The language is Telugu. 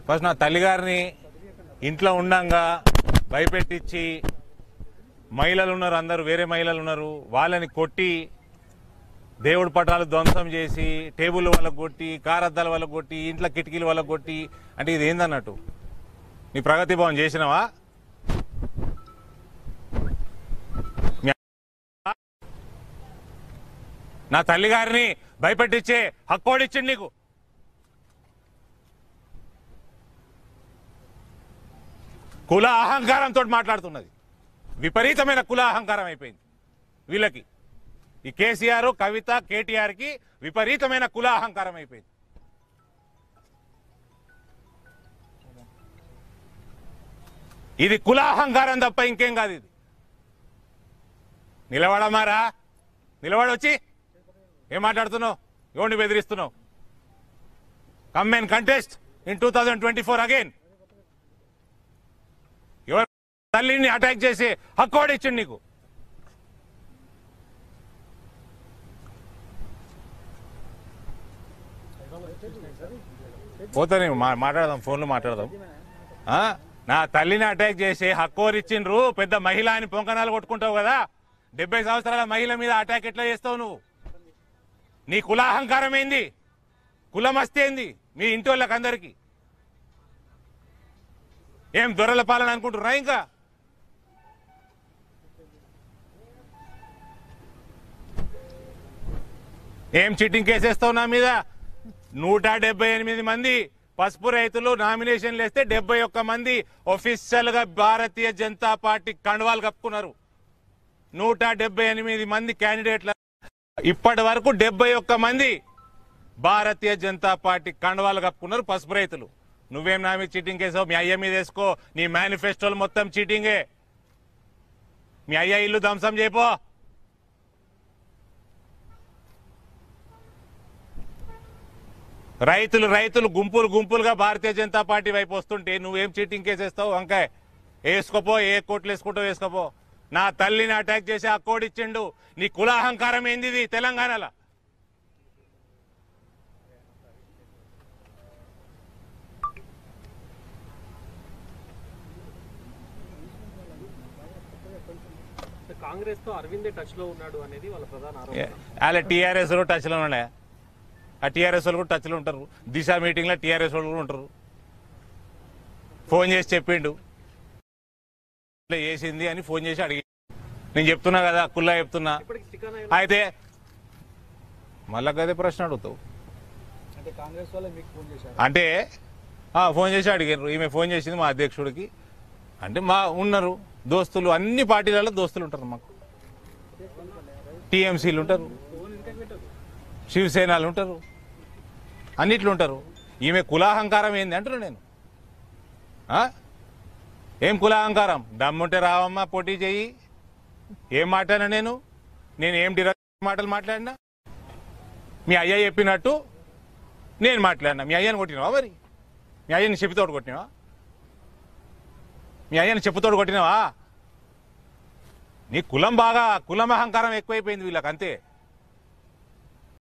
ఫస్ట్ నా తల్లిగారిని ఇంట్లో ఉండంగా భయపెట్టించి మహిళలు ఉన్నారు, అందరూ వేరే మహిళలు ఉన్నారు, వాళ్ళని కొట్టి దేవుడి పటాలు ధ్వంసం చేసి టేబుల్ వాళ్ళకు కొట్టి కారద్దాల వాళ్ళకు కొట్టి ఇంట్లో కిటికీలు వాళ్ళకు కొట్టి అంటే ఇది ఏందన్నట్టు? నీ ప్రగతి భవన్ చేసినావా? నా తల్లిగారిని భయపెట్టించే హక్కోడిచ్చింది నీకు. కుల అహంకారంతో మాట్లాడుతున్నది. విపరీతమైన కుల అహంకారం అయిపోయింది వీళ్ళకి. ఈ కేసీఆర్, కవిత, కేటీఆర్కి విపరీతమైన కుల అహంకారం అయిపోయింది. ఇది కుల అహంకారం తప్ప ఇంకేం కాదు. ఇది నిలబడమారా, నిలబడొచ్చి ఏం మాట్లాడుతున్నావు? ఎవరిని బెదిరిస్తున్నావు? Come and contest in 2024 again. ఎవరు తల్లిని అటాక్ చేసి హక్కు ఇచ్చిండు నీకు? పోతానే మాట్లాడదాం, ఫోన్లో మాట్లాడదాం. నా తల్లిని అటాక్ చేసి హక్కోరిచ్చిండ్రు, పెద్ద మహిళ అని పొంకనాలు కొట్టుకుంటావు కదా. 70 సంవత్సరాల మహిళ మీద అటాక్ ఎట్లా చేస్తావు నువ్వు? నీ కుల అహంకారం ఏంది? కులమస్తి ఏంది మీ ఇంటి వాళ్ళకి అందరికీ? ఏం దొరల పాలన అనుకుంటున్నా? ఇంకా ఏం చీటింగ్ కేసేస్తావు నా మీద? 178 మంది పసుపు రైతులు నామినేషన్లు వేస్తే 71 మంది ఒఫీషియల్ గా భారతీయ జనతా పార్టీ కండువాలు కప్పుకున్నారు. 178 మంది క్యాండిడేట్ల ఇప్పటి వరకు 71 మంది భారతీయ జనతా పార్టీ కండువాలు కప్పుకున్నారు పసుపు రైతులు. నువ్వేం నా మీద చీటింగ్ కేసావు? మీ అయ్య మీద వేసుకో. నీ మేనిఫెస్టోలు మొత్తం చీటింగే. మీ అయ్య ఇల్లు ధ్వంసం చేయపో. రైతులు గుంపులుగా భారతీయ జనతా పార్టీ వైపు వస్తుంటే నువ్వేం చీటింగ్ కేసేస్తావు? వంకాయ వేసుకోపో, ఏ కోట్లు వేసుకుంటావు వేసుకోపో. నా తల్లిని అటాక్ చేసి ఆ కోడ్ ఇచ్చిండు. నీ కుల అహంకారం ఏంది ఇది తెలంగాణలో? కాంగ్రెస్ తో అరవింద్ టచ్ లో ఉన్నాడు అనేది వాళ్ళ ప్రధాన ఆరోపణ. అలా టీఆర్ఎస్ టచ్ లో ఉన్నాయా? ఆ టీఆర్ఎస్ వాళ్ళు కూడా టచ్ లో ఉంటారు. దిశ మీటింగ్ లో టీఆర్ఎస్ వాళ్ళు కూడా ఉంటారు. ఫోన్ చేసి చెప్పిండు చేసింది అని ఫోన్ చేసి అడిగి, నేను చెప్తున్నా కదా కుల్లా చెప్తున్నా. అయితే మళ్ళా అదే ప్రశ్న అడుగుతావు అంటే ఫోన్ చేసి అడిగారు. ఈమె ఫోన్ చేసింది మా అధ్యక్షుడికి అంటే మా ఉన్నారు దోస్తులు, అన్ని పార్టీలలో దోస్తులు ఉంటారు మాకు. టీఎంసీలు ఉంటారు, శివసేనలు ఉంటారు, అన్నిట్లు ఉంటారు. ఈమె కులాహంకారం ఏంది అంటారు. నేను ఏం కులాహంకారం? దమ్ముంటే రావమ్మా పోటీ చెయ్యి. ఏం మాట్లాడినా నేను ఏం డిరెక్ట్ మాటలు మాట్లాడినా? మీ అయ్య చెప్పినట్టు నేను మాట్లాడినా. మీ అయ్యని కొట్టినావా? మరి మీ అయ్యని చెప్పుతోడు కొట్టినావా? మీ అయ్యని చెప్పుతోడు కొట్టినావా? నీ కులం బాగా కులం అహంకారం ఎక్కువైపోయింది వీళ్ళకి, అంతే.